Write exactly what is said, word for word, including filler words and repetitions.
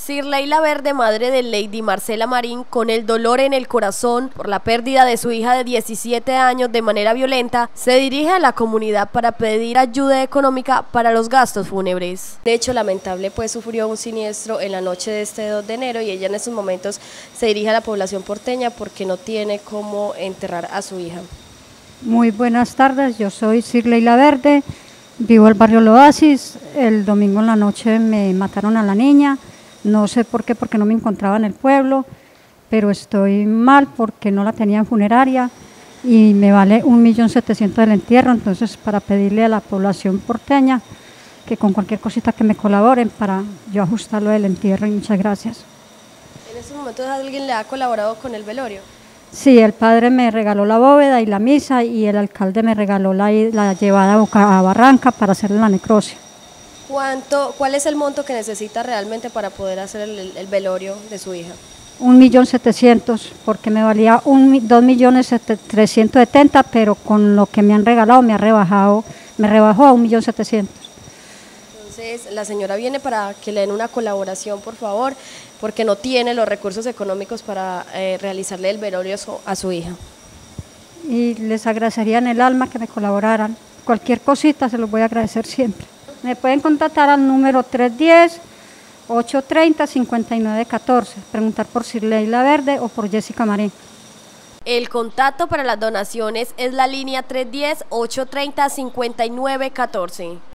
Sir Leila Verde, madre de Lady Marcela Marín, con el dolor en el corazón por la pérdida de su hija de diecisiete años de manera violenta, se dirige a la comunidad para pedir ayuda económica para los gastos fúnebres. De hecho, lamentable, pues sufrió un siniestro en la noche de este dos de enero y ella en estos momentos se dirige a la población porteña porque no tiene cómo enterrar a su hija. Muy buenas tardes, yo soy Sir Leila Verde, vivo en el barrio El Oasis. El domingo en la noche me mataron a la niña. No sé por qué, porque no me encontraba en el pueblo, pero estoy mal porque no la tenía en funeraria y me vale un millón setecientos del entierro. Entonces, para pedirle a la población porteña que con cualquier cosita que me colaboren para yo ajustarlo del entierro, y muchas gracias. ¿En estos momentos alguien le ha colaborado con el velorio? Sí, el padre me regaló la bóveda y la misa y el alcalde me regaló la, la llevada a Barranca para hacerle la necrosia. ¿Cuánto, ¿Cuál es el monto que necesita realmente para poder hacer el, el velorio de su hija? Un millón setecientos, porque me valía un, dos millones trescientos setenta, pero con lo que me han regalado me ha rebajado, me rebajó a un millón setecientos. Entonces, la señora viene para que le den una colaboración, por favor, porque no tiene los recursos económicos para eh, realizarle el velorio a su hija. Y les agradecería en el alma que me colaboraran. Cualquier cosita se los voy a agradecer siempre. Me pueden contactar al número tres uno cero, ocho tres cero, cinco nueve uno cuatro, preguntar por Sir Leila Verde o por Jessica Marín. El contacto para las donaciones es la línea tres uno cero, ocho tres cero, cinco nueve uno cuatro.